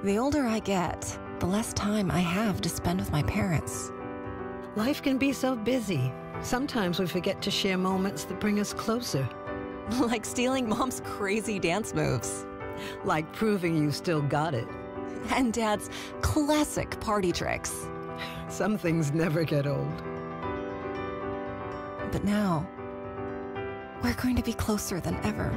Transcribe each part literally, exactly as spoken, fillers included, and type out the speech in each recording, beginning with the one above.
The older I get, the less time I have to spend with my parents. Life can be so busy. Sometimes we forget to share moments that bring us closer. Like stealing Mom's crazy dance moves. Like proving you still got it. And Dad's classic party tricks. Some things never get old. But now, we're going to be closer than ever.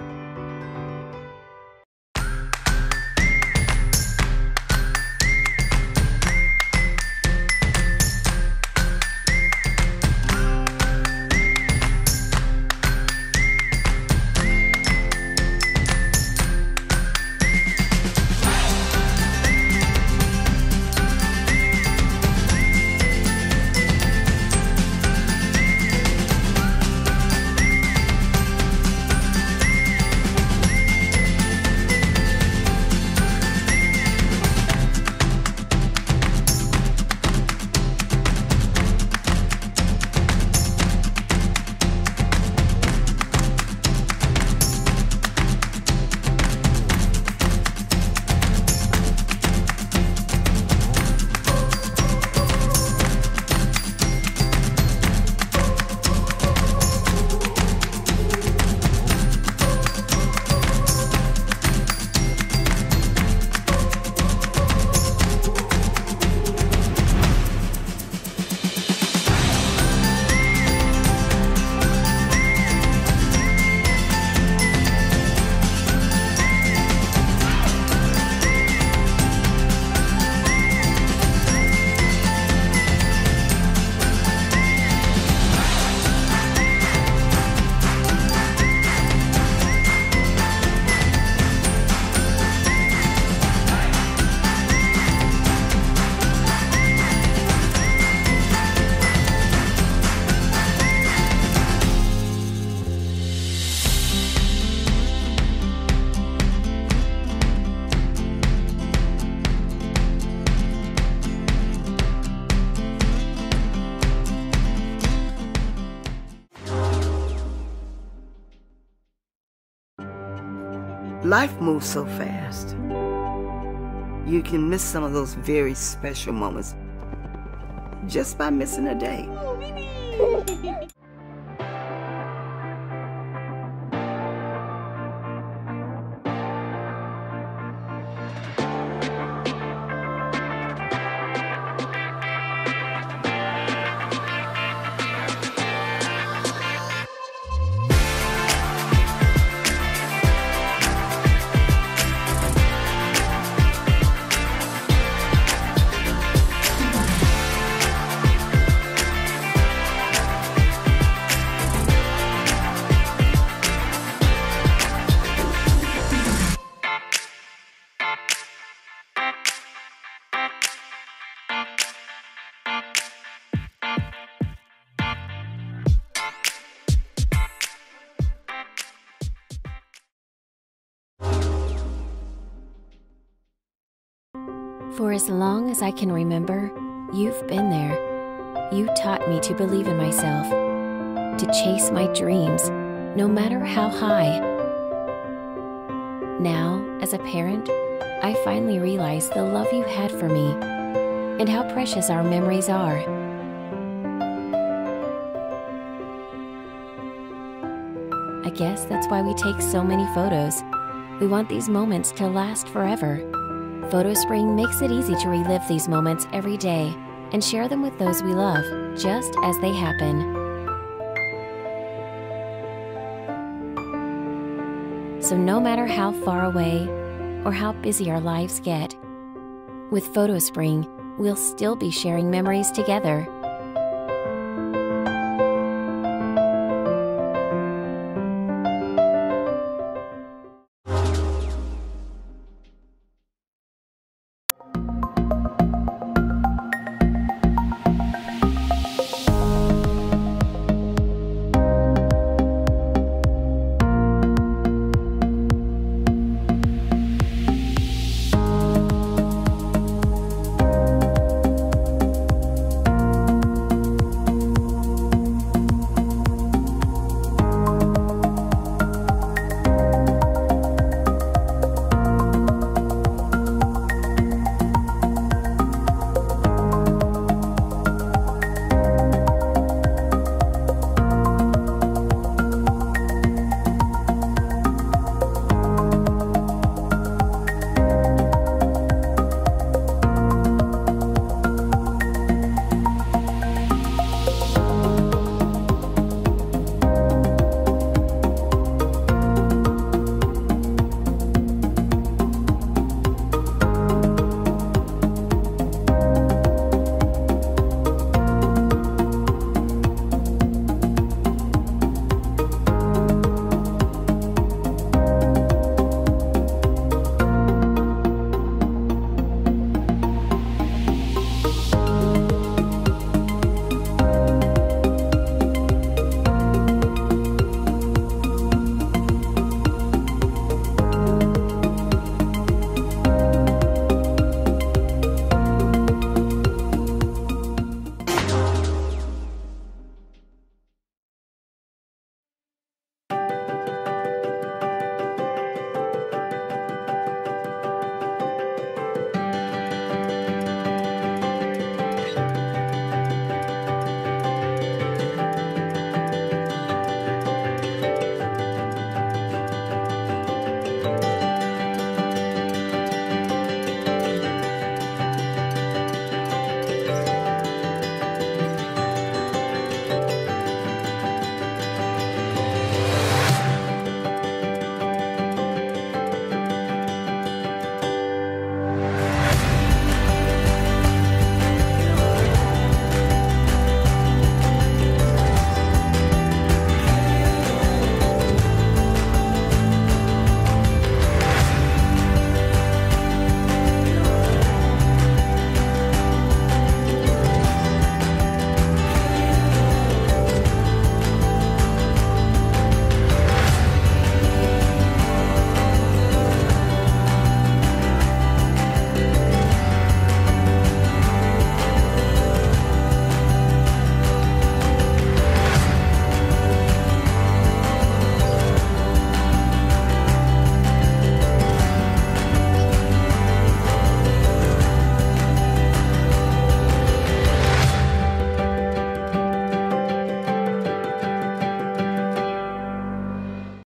Life moves so fast. You can miss some of those very special moments just by missing a day. For as long as I can remember, you've been there. You taught me to believe in myself, to chase my dreams, no matter how high. Now, as a parent, I finally realize the love you had for me and how precious our memories are. I guess that's why we take so many photos. We want these moments to last forever. PhotoSpring makes it easy to relive these moments every day and share them with those we love, just as they happen. So no matter how far away or how busy our lives get, with PhotoSpring, we'll still be sharing memories together.